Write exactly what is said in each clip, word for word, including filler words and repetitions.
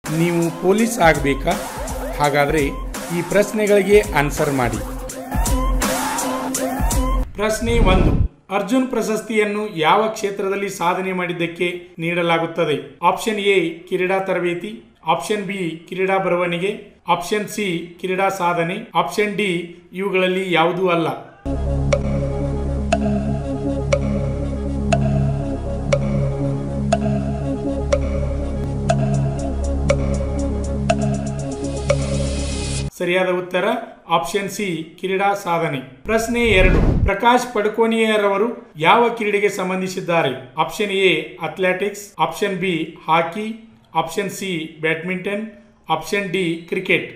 ನೀವು ಪೊಲೀಸ್ ಆಗಬೇಕಾ? ಹಾಗಾದರೆ ಈ ಪ್ರಶ್ನೆಗಳಿಗೆ ಆನ್ಸರ್ ಮಾಡಿ. ಪ್ರಶ್ನೆ ಒಂದು. ಅರ್ಜುನ್ ಪ್ರಶಸ್ತಿಯನ್ನು ಯಾವ ಕ್ಷೇತ್ರದಲ್ಲಿ ಸಾಧನೆ ಮಾಡಿದ್ದಕ್ಕೆ ನೀಡಲಾಗುತ್ತದೆ? ಆಪ್ಷನ್ ಎ ಕ್ರೀಡಾ ತರಬೇತಿ, ಆಪ್ಷನ್ ಬಿ ಕ್ರೀಡಾ ಬರವಣಿಗೆ, ಆಪ್ಷನ್ ಸಿ ಕ್ರೀಡಾ ಸಾಧನೆ, ಆಪ್ಷನ್ ಡಿ ಇವುಗಳಲ್ಲಿ ಯಾವುದೂ ಅಲ್ಲ. ಸರಿಯಾದ ಉತ್ತರ ಆಪ್ಷನ್ ಸಿ ಕ್ರೀಡಾ ಸಾಧನೆ. ಪ್ರಶ್ನೆ ಎರಡು. ಪ್ರಕಾಶ್ ಪಡುಕೋಣಿಯರವರು ಯಾವ ಕ್ರೀಡೆಗೆ ಸಂಬಂಧಿಸಿದ್ದಾರೆ? Option A athletics, option B hockey, option C badminton, option D cricket.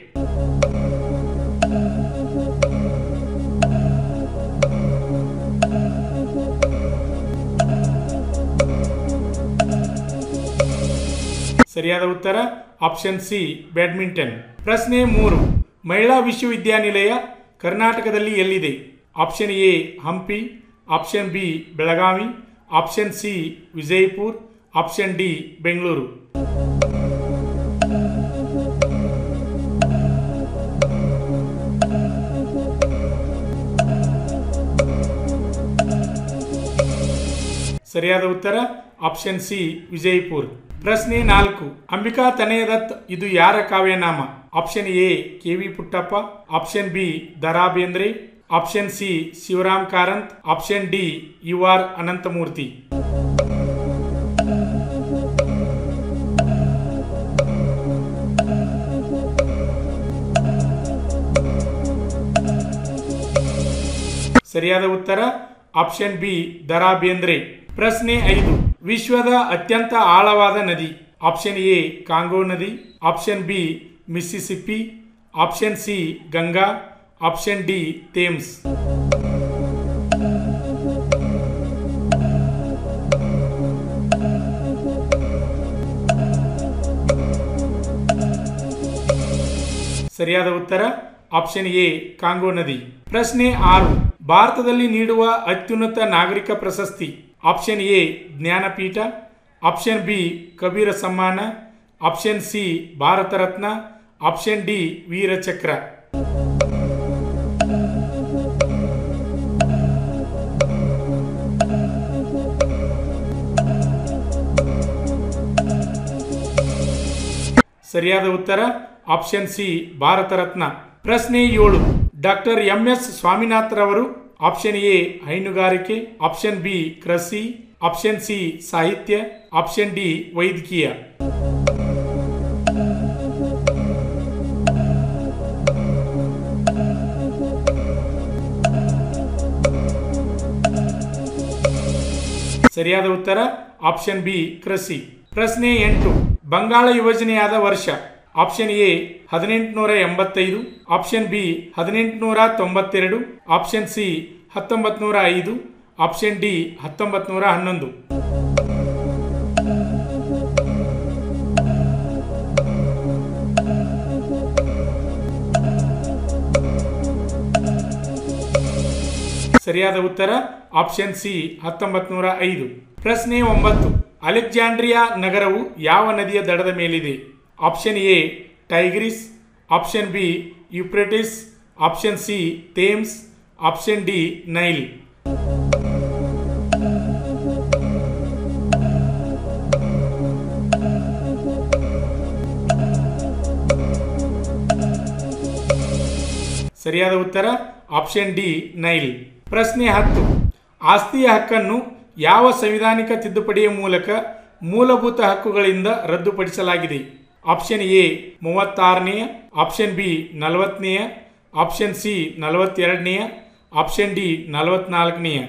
ಸರಿಯಾದ ಉತ್ತರ ಆಪ್ಷನ್ ಸಿ ಬ್ಯಾಡ್ಮಿಂಟನ್. ಪ್ರಶ್ನೆ ಮೂರು. ಮಹಿಳಾ ವಿಶ್ವವಿದ್ಯಾನಿಲಯ ಕರ್ನಾಟಕದಲ್ಲಿ ಎಲ್ಲಿದೆ? Option A Hampi, option B Belagavi, option C Vijayapura, option D Bengaluru. ಸರಿಯಾದ ಉತ್ತರ ಆಪ್ಷನ್ ಸಿ ವಿಜಯಪುರ. ಪ್ರಶ್ನೆ ನಾಲ್ಕು. ಅಂಬಿಕಾ ತನಯದತ್ ಇದು ಯಾರ ಕಾವ್ಯನಾಮ? Option A K V Puttappa, option B ದ.ರಾ Bendre, option C Shivaram Karanth, option D U R Ananthamurthy. ಸರಿಯಾದ ಉತ್ತರ ಆಪ್ಷನ್ ಬಿ ದ.ರಾ ಬೇಂದ್ರೆ. ಪ್ರಶ್ನೆ ಐದು. ವಿಶ್ವದ ಅತ್ಯಂತ ಆಳವಾದ ನದಿ? ಆಪ್ಷನ್ ಎ ಕಾಂಗೋ ನದಿ, option B Mississippi, option C Ganga, option D Thames. ಸರಿಯಾದ ಉತ್ತರ ಆಪ್ಷನ್ ಎ ಕಾಂಗೋ ನದಿ. ಪ್ರಶ್ನೆ ಆರು. ಭಾರತದಲ್ಲಿ ನೀಡುವ ಅತ್ಯುನ್ನತ ನಾಗರಿಕ ಪ್ರಶಸ್ತಿ? Option A Jnanpith, option B Kabir Samman, option C Bharat Ratna, option D Vir Chakra. ಸರಿಯಾದ ಉತ್ತರ ಆಪ್ಷನ್ ಸಿ ಭಾರತ ರತ್ನ. ಪ್ರಶ್ನೆ ಏಳು. ಡಾಕ್ಟರ್ ಎಂ ಎಸ್ ಸ್ವಾಮಿನಾಥರವರು ಆಪ್ಷನ್ ಎ ಹೈನುಗಾರಿಕೆ, ಆಪ್ಷನ್ ಬಿ ಕೃಷಿ, ಆಪ್ಷನ್ ಸಿ ಸಾಹಿತ್ಯ, ಆಪ್ಷನ್ ಡಿ ವೈದ್ಯಕೀಯ. ಸರಿಯಾದ ಉತ್ತರ ಆಪ್ಷನ್ ಬಿ ಕೃಷಿ. ಪ್ರಶ್ನೆ ಎಂಟು. ಬಂಗಾಳ ಯೋಜನೆಯಾದ ವರ್ಷ? ಆಪ್ಷನ್ ಎ ಹದಿನೆಂಟುನೂರ ಎಂಬತ್ತೈದು, ಆಪ್ಷನ್ ಬಿ ಹದಿನೆಂಟುನೂರ ತೊಂಬತ್ತೆರಡು, ಆಪ್ಷನ್ ಸಿ ಹತ್ತೊಂಬತ್ತು ನೂರ ಐದು, ಆಪ್ಷನ್ ಡಿ ಹತ್ತೊಂಬತ್ತು ನೂರ ಹನ್ನೊಂದು. ಸರಿಯಾದ ಉತ್ತರ ಆಪ್ಷನ್ ಸಿ ಹತ್ತೊಂಬತ್ತು ನೂರ ಐದು. ಪ್ರಶ್ನೆ ಒಂಬತ್ತು. ಅಲೆಕ್ಸಾಂಡ್ರಿಯಾ ನಗರವು ಯಾವ ನದಿಯ ದಡದ ಮೇಲಿದೆ? Option A Tigris, option B Euphrates, option C Thames, option D Nile. ಸರಿಯಾದ ಉತ್ತರ ಆಪ್ಷನ್ ಡಿ ನೈಲ್. ಪ್ರಶ್ನೆ ಹತ್ತು. ಆಸ್ತಿಯ ಹಕ್ಕನ್ನು ಯಾವ ಸಂವಿಧಾನಿಕ ತಿದ್ದುಪಡಿಯ ಮೂಲಕ ಮೂಲಭೂತ ಹಕ್ಕುಗಳಿಂದ ರದ್ದುಪಡಿಸಲಾಗಿದೆ? ಆಪ್ಷನ್ ಎ ಮೂವತ್ತಾರನೆಯ, ಆಪ್ಷನ್ ಬಿ ನಲವತ್ತನೆಯ, ಆಪ್ಷನ್ ಸಿ ನಲವತ್ತೆರಡನೆಯ, ಆಪ್ಷನ್ ಡಿ ನಲವತ್ನಾಲ್ಕನೆಯ.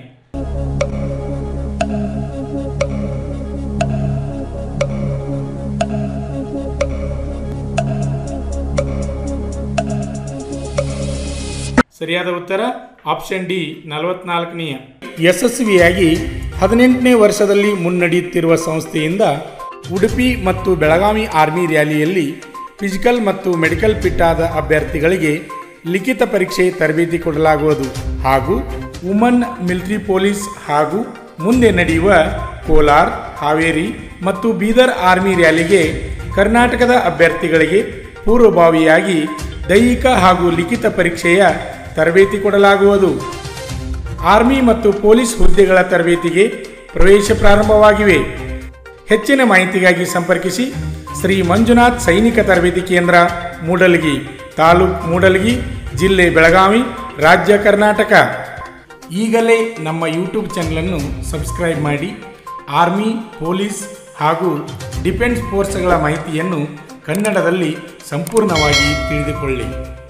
ಸರಿಯಾದ ಉತ್ತರ ಆಪ್ಷನ್ ಡಿ ನಲವತ್ನಾಲ್ಕನೆಯ. ಯಶಸ್ವಿಯಾಗಿ ಹದಿನೆಂಟನೇ ವರ್ಷದಲ್ಲಿ ಮುನ್ನಡೆಯುತ್ತಿರುವ ಸಂಸ್ಥೆಯಿಂದ ಉಡುಪಿ ಮತ್ತು ಬೆಳಗಾವಿ ಆರ್ಮಿ ರ್ಯಾಲಿಯಲ್ಲಿ ಫಿಸಿಕಲ್ ಮತ್ತು ಮೆಡಿಕಲ್ ಫಿಟ್ ಆದ ಅಭ್ಯರ್ಥಿಗಳಿಗೆ ಲಿಖಿತ ಪರೀಕ್ಷೆ ತರಬೇತಿ ಕೊಡಲಾಗುವುದು ಹಾಗೂ ವುಮನ್ ಮಿಲಿಟರಿ ಪೊಲೀಸ್ ಹಾಗೂ ಮುಂದೆ ನಡೆಯುವ ಕೋಲಾರ, ಹಾವೇರಿ ಮತ್ತು ಬೀದರ್ ಆರ್ಮಿ ರ್ಯಾಲಿಗೆ ಕರ್ನಾಟಕದ ಅಭ್ಯರ್ಥಿಗಳಿಗೆ ಪೂರ್ವಭಾವಿಯಾಗಿ ದೈಹಿಕ ಹಾಗೂ ಲಿಖಿತ ಪರೀಕ್ಷೆಯ ತರಬೇತಿ ಕೊಡಲಾಗುವುದು. ಆರ್ಮಿ ಮತ್ತು ಪೊಲೀಸ್ ಹುದ್ದೆಗಳ ತರಬೇತಿಗೆ ಪ್ರವೇಶ ಪ್ರಾರಂಭವಾಗಿವೆ. ಹೆಚ್ಚಿನ ಮಾಹಿತಿಗಾಗಿ ಸಂಪರ್ಕಿಸಿ ಶ್ರೀ ಮಂಜುನಾಥ್ ಸೈನಿಕ ತರಬೇತಿ ಕೇಂದ್ರ, ಮೂಡಲಗಿ, ತಾಲೂಕು ಮೂಡಲಗಿ, ಜಿಲ್ಲೆ ಬೆಳಗಾವಿ, ರಾಜ್ಯ ಕರ್ನಾಟಕ. ಈಗಲೇ ನಮ್ಮ ಯೂಟ್ಯೂಬ್ ಚಾನಲನ್ನು ಸಬ್ಸ್ಕ್ರೈಬ್ ಮಾಡಿ ಆರ್ಮಿ, ಪೊಲೀಸ್ ಹಾಗೂ ಡಿಫೆನ್ಸ್ ಫೋರ್ಸ್ಗಳ ಮಾಹಿತಿಯನ್ನು ಕನ್ನಡದಲ್ಲಿ ಸಂಪೂರ್ಣವಾಗಿ ತಿಳಿದುಕೊಳ್ಳಿ.